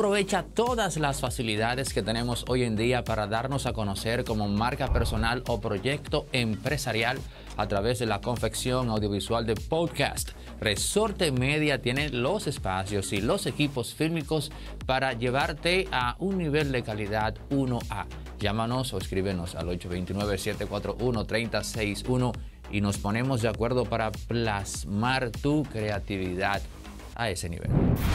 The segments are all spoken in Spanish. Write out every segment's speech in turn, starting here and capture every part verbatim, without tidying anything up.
aprovecha todas las facilidades que tenemos hoy en día para darnos a conocer como marca personal o proyecto empresarial a través de la confección audiovisual de podcast. Resorte Media tiene los espacios y los equipos fílmicos para llevarte a un nivel de calidad uno A. Llámanos o escríbenos al ocho dos nueve, siete cuatro uno, tres cero seis uno y nos ponemos de acuerdo para plasmar tu creatividad a ese nivel.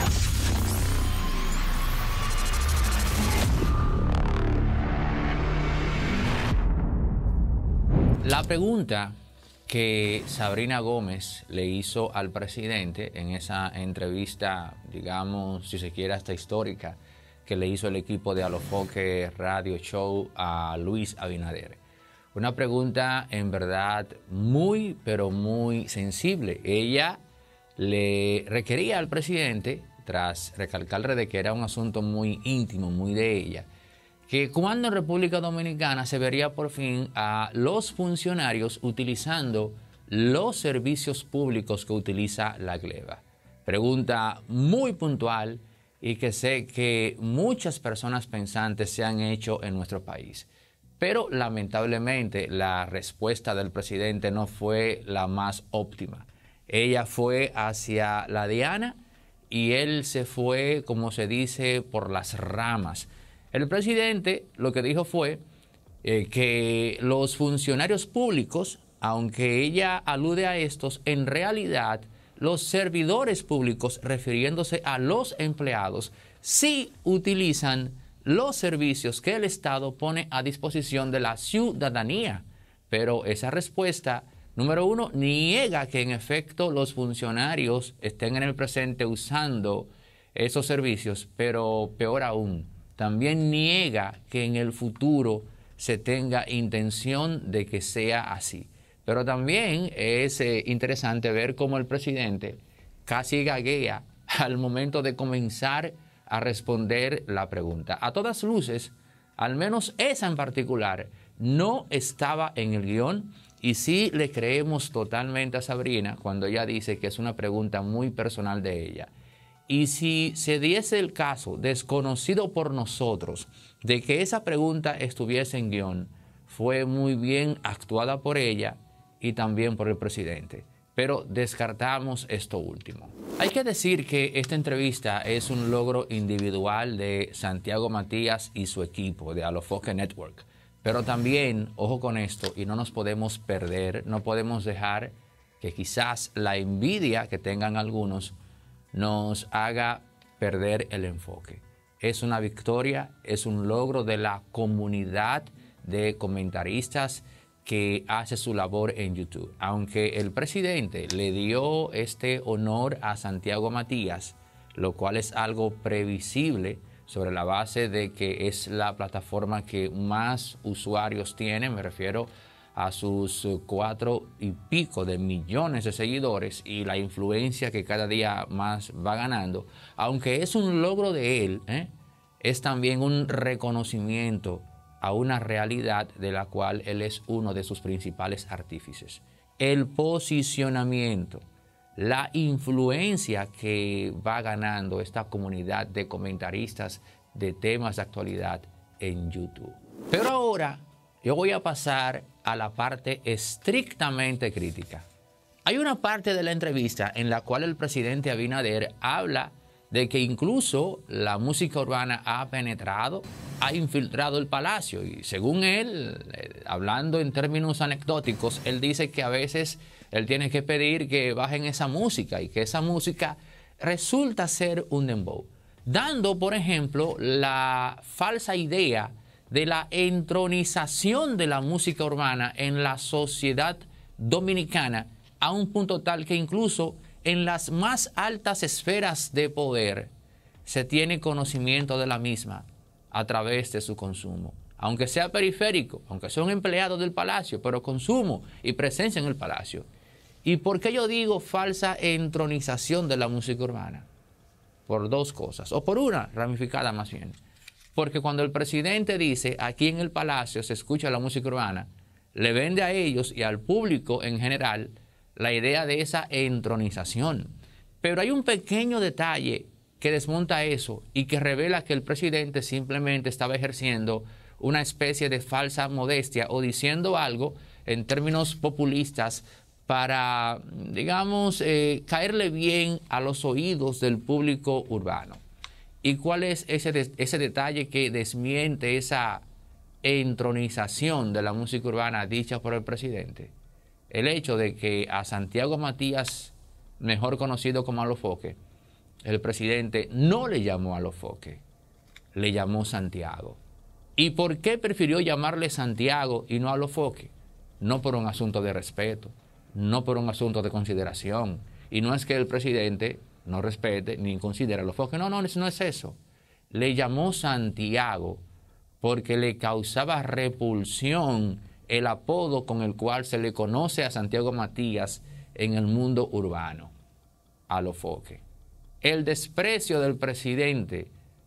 La pregunta que Sabrina Gómez le hizo al presidente en esa entrevista, digamos, si se quiere hasta histórica, que le hizo el equipo de Alofoque Radio Show a Luis Abinader. Una pregunta en verdad muy, pero muy sensible. Ella le requería al presidente, tras recalcarle de que era un asunto muy íntimo, muy de ella, que cuando en República Dominicana se vería por fin a los funcionarios utilizando los servicios públicos que utiliza la gleba. Pregunta muy puntual y que sé que muchas personas pensantes se han hecho en nuestro país. Pero lamentablemente la respuesta del presidente no fue la más óptima. Ella fue hacia la diana y él se fue, como se dice, por las ramas. El presidente lo que dijo fue eh, que los funcionarios públicos, aunque ella alude a estos, en realidad los servidores públicos, refiriéndose a los empleados, sí utilizan los servicios que el Estado pone a disposición de la ciudadanía. Pero esa respuesta, número uno, niega que en efecto los funcionarios estén en el presente usando esos servicios, pero peor aún, también niega que en el futuro se tenga intención de que sea así. Pero también es eh, interesante ver cómo el presidente casi gaguea al momento de comenzar a responder la pregunta. A todas luces, al menos esa en particular, no estaba en el guión y sí le creemos totalmente a Sabrina cuando ella dice que es una pregunta muy personal de ella. Y si se diese el caso, desconocido por nosotros, de que esa pregunta estuviese en guión, fue muy bien actuada por ella y también por el presidente. Pero descartamos esto último. Hay que decir que esta entrevista es un logro individual de Santiago Matías y su equipo de Alofoque Network. Pero también, ojo con esto, y no nos podemos perder, no podemos dejar que quizás la envidia que tengan algunos nos haga perder el enfoque. Es una victoria, es un logro de la comunidad de comentaristas que hace su labor en YouTube. Aunque el presidente le dio este honor a Santiago Matías, lo cual es algo previsible sobre la base de que es la plataforma que más usuarios tiene, me refiero a sus cuatro y pico de millones de seguidores y la influencia que cada día más va ganando, aunque es un logro de él, ¿eh? es también un reconocimiento a una realidad de la cual él es uno de sus principales artífices. El posicionamiento, la influencia que va ganando esta comunidad de comentaristas de temas de actualidad en YouTube. Pero ahora yo voy a pasar a la parte estrictamente crítica. Hay una parte de la entrevista en la cual el presidente Abinader habla de que incluso la música urbana ha penetrado, ha infiltrado el palacio. Y según él, eh, hablando en términos anecdóticos, él dice que a veces él tiene que pedir que bajen esa música y que esa música resulta ser un dembow, dando, por ejemplo, la falsa idea de la entronización de la música urbana en la sociedad dominicana a un punto tal que incluso en las más altas esferas de poder se tiene conocimiento de la misma a través de su consumo. Aunque sea periférico, aunque sea un empleado del palacio, pero consumo y presencia en el palacio. ¿Y por qué yo digo falsa entronización de la música urbana? Por dos cosas, o por una ramificada más bien. Porque cuando el presidente dice aquí en el palacio se escucha la música urbana, le vende a ellos y al público en general la idea de esa entronización. Pero hay un pequeño detalle que desmonta eso y que revela que el presidente simplemente estaba ejerciendo una especie de falsa modestia o diciendo algo en términos populistas para, digamos, eh, caerle bien a los oídos del público urbano. ¿Y cuál es ese, de, ese detalle que desmiente esa entronización de la música urbana dicha por el presidente? El hecho de que a Santiago Matías, mejor conocido como Alofoque, el presidente no le llamó Alofoque, le llamó Santiago. ¿Y por qué prefirió llamarle Santiago y no Alofoque? No por un asunto de respeto, no por un asunto de consideración. Y no es que el presidente no respete ni considere a Alofoque, no, no, no es eso. Le llamó Santiago porque le causaba repulsión el apodo con el cual se le conoce a Santiago Matías en el mundo urbano, Alofoque. El desprecio del presidente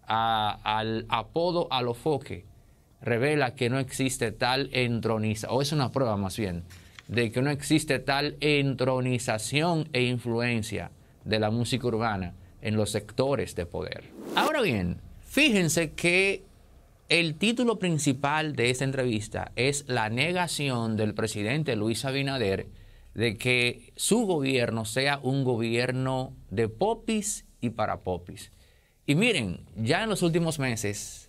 a, al apodo Alofoque revela que no existe tal entronización, o es una prueba más bien, de que no existe tal entronización e influencia de la música urbana en los sectores de poder. Ahora bien, fíjense que el título principal de esta entrevista es la negación del presidente Luis Abinader de que su gobierno sea un gobierno de popis y para popis. Y miren, ya en los últimos meses,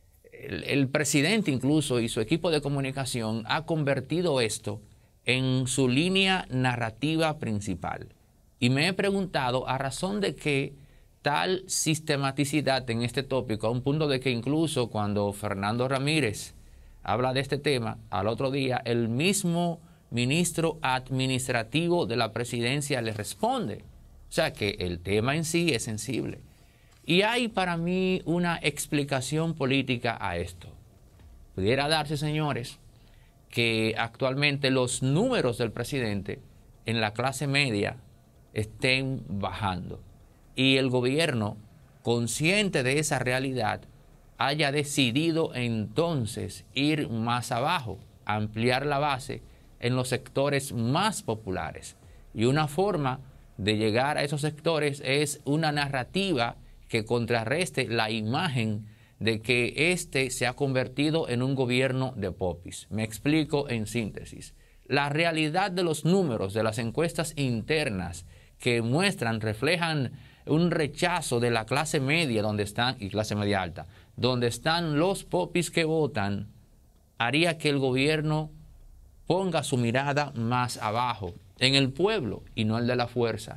el, el presidente incluso y su equipo de comunicación ha convertido esto en su línea narrativa principal. Y me he preguntado a razón de qué tal sistematicidad en este tópico, a un punto de que incluso cuando Fernando Ramírez habla de este tema, al otro día el mismo ministro administrativo de la presidencia le responde. O sea que el tema en sí es sensible. Y hay para mí una explicación política a esto. Pudiera darse, señores, que actualmente los números del presidente en la clase media estén bajando y el gobierno, consciente de esa realidad, haya decidido entonces ir más abajo, ampliar la base en los sectores más populares. Y una forma de llegar a esos sectores es una narrativa que contrarreste la imagen de que este se ha convertido en un gobierno de popis. Me explico en síntesis. La realidad de los números de las encuestas internas que muestran, reflejan un rechazo de la clase media donde están, y clase media alta, donde están los popis que votan, haría que el gobierno ponga su mirada más abajo, en el pueblo y no el de la fuerza.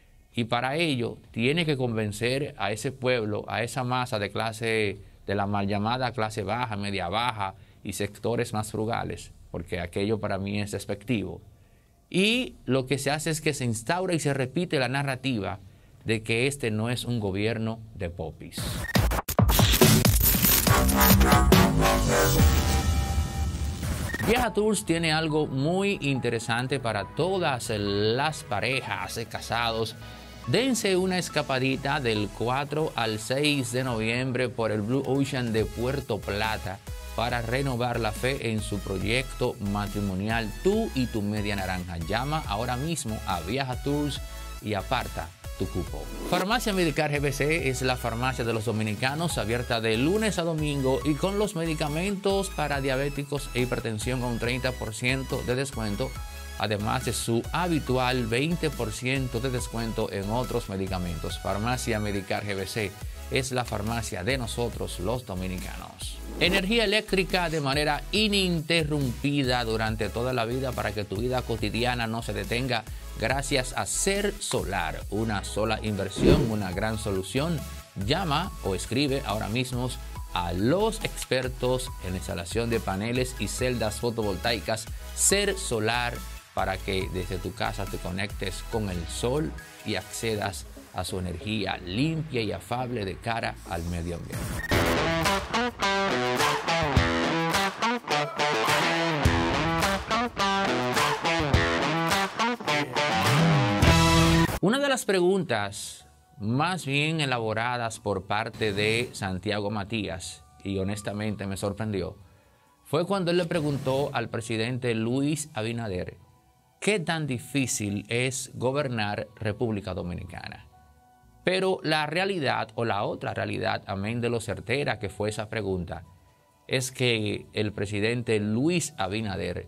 Y para ello tiene que convencer a ese pueblo, a esa masa de clase, de la mal llamada clase baja, media baja y sectores más frugales, porque aquello para mí es despectivo. Y lo que se hace es que se instaura y se repite la narrativa de que este no es un gobierno de popis. Viaja Tours tiene algo muy interesante para todas las parejas de casados. Dense una escapadita del cuatro al seis de noviembre por el Blue Ocean de Puerto Plata para renovar la fe en su proyecto matrimonial tú y tu media naranja. Llama ahora mismo a Viaja Tours y aparta tu cupo. Farmacia Medicar G B C es la farmacia de los dominicanos, abierta de lunes a domingo y con los medicamentos para diabéticos e hipertensión con un treinta por ciento de descuento, además de su habitual veinte por ciento de descuento en otros medicamentos. Farmacia Medicar G B C es la farmacia de nosotros los dominicanos. Energía eléctrica de manera ininterrumpida durante toda la vida para que tu vida cotidiana no se detenga gracias a Ser Solar. Una sola inversión, una gran solución. Llama o escribe ahora mismo a los expertos en instalación de paneles y celdas fotovoltaicas Ser Solar para que desde tu casa te conectes con el sol y accedas a su energía limpia y afable de cara al medio ambiente. Una de las preguntas más bien elaboradas por parte de Santiago Matías, y honestamente me sorprendió, fue cuando él le preguntó al presidente Luis Abinader qué tan difícil es gobernar República Dominicana. Pero la realidad, o la otra realidad, amén de lo certera que fue esa pregunta, es que el presidente Luis Abinader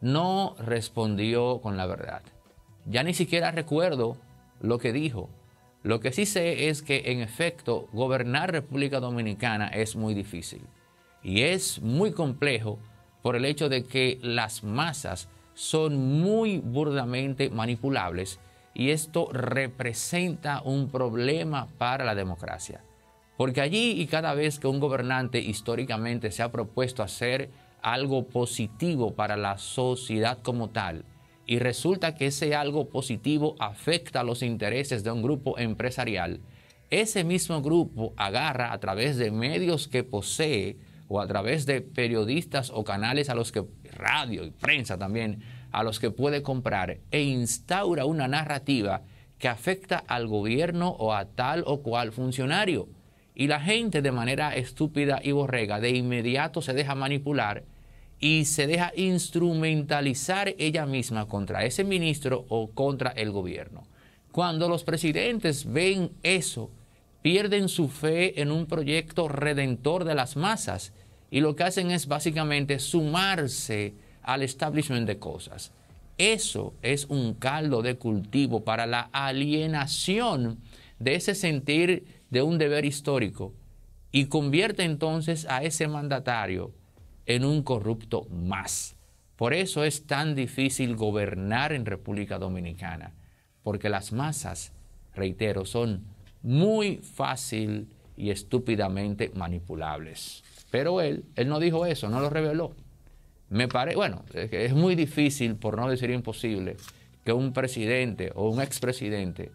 no respondió con la verdad. Ya ni siquiera recuerdo lo que dijo. Lo que sí sé es que, en efecto, gobernar República Dominicana es muy difícil. Y es muy complejo por el hecho de que las masas son muy burdamente manipulables, y esto representa un problema para la democracia. Porque allí y cada vez que un gobernante históricamente se ha propuesto hacer algo positivo para la sociedad como tal, y resulta que ese algo positivo afecta los intereses de un grupo empresarial, ese mismo grupo agarra a través de medios que posee o a través de periodistas o canales a los que, radio y prensa también, a los que puede comprar, e instaura una narrativa que afecta al gobierno o a tal o cual funcionario. Y la gente, de manera estúpida y borrega, de inmediato se deja manipular y se deja instrumentalizar ella misma contra ese ministro o contra el gobierno. Cuando los presidentes ven eso, pierden su fe en un proyecto redentor de las masas, y lo que hacen es básicamente sumarse al establishment de cosas. Eso es un caldo de cultivo para la alienación de ese sentir de un deber histórico, y convierte entonces a ese mandatario en un corrupto más. Por eso es tan difícil gobernar en República Dominicana, porque las masas, reitero, son muy fácil y estúpidamente manipulables. Pero él, él no dijo eso, no lo reveló. Me parece, bueno, es muy difícil, por no decir imposible, que un presidente o un expresidente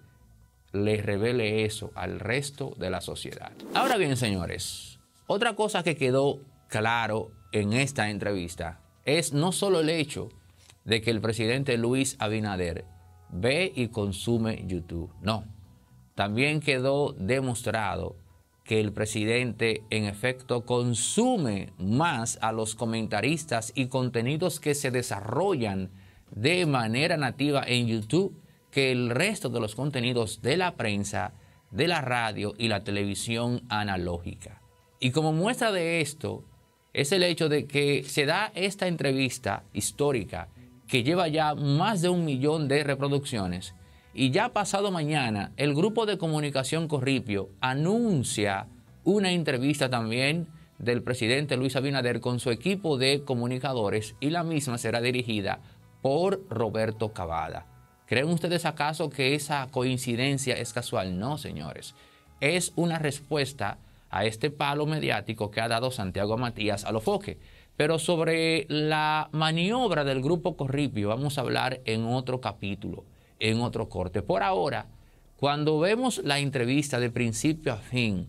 le revele eso al resto de la sociedad. Ahora bien, señores, otra cosa que quedó claro en esta entrevista es no solo el hecho de que el presidente Luis Abinader ve y consume YouTube, no. También quedó demostrado que el presidente, en efecto, consume más a los comentaristas y contenidos que se desarrollan de manera nativa en YouTube que el resto de los contenidos de la prensa, de la radio y la televisión analógica. Y como muestra de esto es el hecho de que se da esta entrevista histórica que lleva ya más de un millón de reproducciones, y ya pasado mañana el grupo de comunicación Corripio anuncia una entrevista también del presidente Luis Abinader con su equipo de comunicadores, y la misma será dirigida por Roberto Cavada. ¿Creen ustedes acaso que esa coincidencia es casual? No, señores. Es una respuesta a este palo mediático que ha dado Santiago Matías a lo Foque. Pero sobre la maniobra del grupo Corripio vamos a hablar en otro capítulo, en otro corte. Por ahora, cuando vemos la entrevista de principio a fin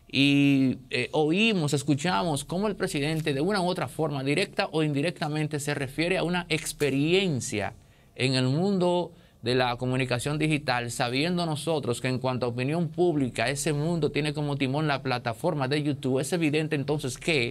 y eh, oímos, escuchamos cómo el presidente de una u otra forma, directa o indirectamente, se refiere a una experiencia en el mundo de la comunicación digital, sabiendo nosotros que en cuanto a opinión pública ese mundo tiene como timón la plataforma de YouTube, es evidente entonces que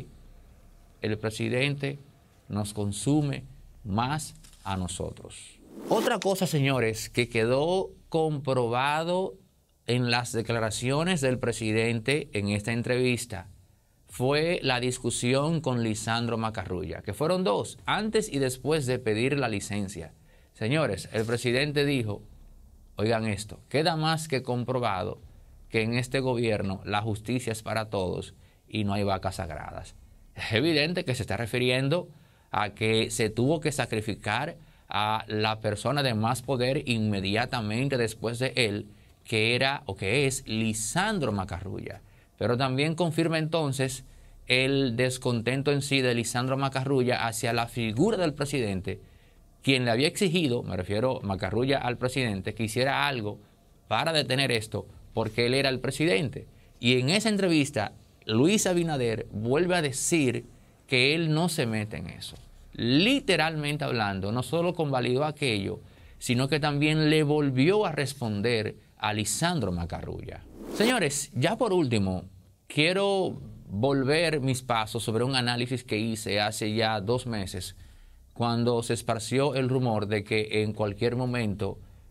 el presidente nos consume más a nosotros. Otra cosa, señores, que quedó comprobado en las declaraciones del presidente en esta entrevista fue la discusión con Lisandro Macarrulla, que fueron dos, antes y después de pedir la licencia. Señores, el presidente dijo, oigan esto, queda más que comprobado que en este gobierno la justicia es para todos y no hay vacas sagradas. Es evidente que se está refiriendo a que se tuvo que sacrificar a la persona de más poder inmediatamente después de él, que era o que es Lisandro Macarrulla. Pero también confirma entonces el descontento en sí de Lisandro Macarrulla hacia la figura del presidente, quien le había exigido, me refiero Macarrulla al presidente, que hiciera algo para detener esto, porque él era el presidente. Y en esa entrevista, Luis Abinader vuelve a decir que él no se mete en eso. Literalmente hablando, no solo convalidó aquello, sino que también le volvió a responder a Lisandro Macarrulla. Señores, ya por último, quiero volver mis pasos sobre un análisis que hice hace ya dos meses, cuando se esparció el rumor de que en cualquier momento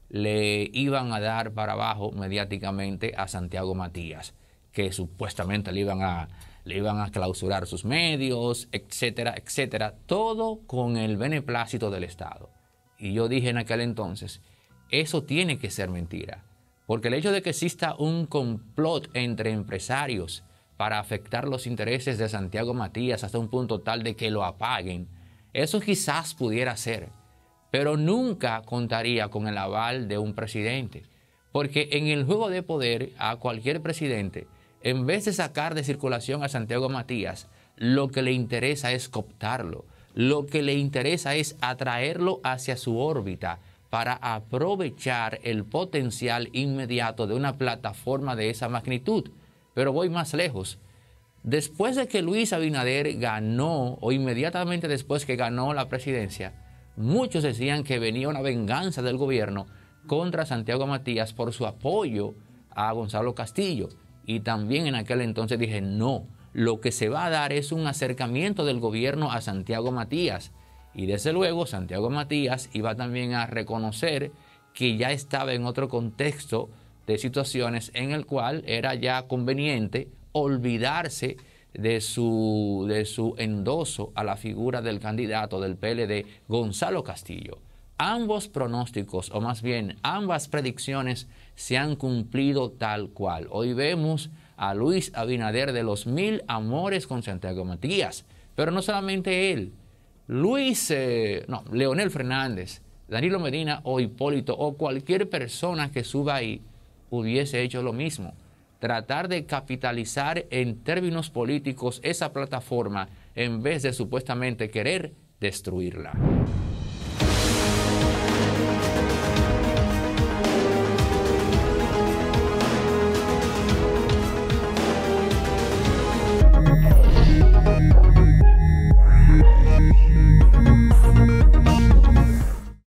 le iban a dar para abajo mediáticamente a Santiago Matías, que supuestamente le iban a, le iban a clausurar sus medios, etcétera, etcétera, todo con el beneplácito del Estado. Y yo dije en aquel entonces, eso tiene que ser mentira, porque el hecho de que exista un complot entre empresarios para afectar los intereses de Santiago Matías hasta un punto tal de que lo apaguen, eso quizás pudiera ser, pero nunca contaría con el aval de un presidente, porque en el juego de poder a cualquier presidente, en vez de sacar de circulación a Santiago Matías, lo que le interesa es cooptarlo, lo que le interesa es atraerlo hacia su órbita para aprovechar el potencial inmediato de una plataforma de esa magnitud. Pero voy más lejos. Después de que Luis Abinader ganó, o inmediatamente después que ganó la presidencia, muchos decían que venía una venganza del gobierno contra Santiago Matías por su apoyo a Gonzalo Castillo. Y también en aquel entonces dije, no, lo que se va a dar es un acercamiento del gobierno a Santiago Matías. Y desde luego Santiago Matías iba también a reconocer que ya estaba en otro contexto de situaciones en el cual era ya conveniente olvidarse de su, de su endoso a la figura del candidato del P L D, Gonzalo Castillo. Ambos pronósticos, o más bien ambas predicciones, se han cumplido tal cual. Hoy vemos a Luis Abinader de los mil amores con Santiago Matías, pero no solamente él. Luis, eh, no, Leonel Fernández, Danilo Medina o Hipólito o cualquier persona que suba ahí hubiese hecho lo mismo. Tratar de capitalizar en términos políticos esa plataforma en vez de supuestamente querer destruirla.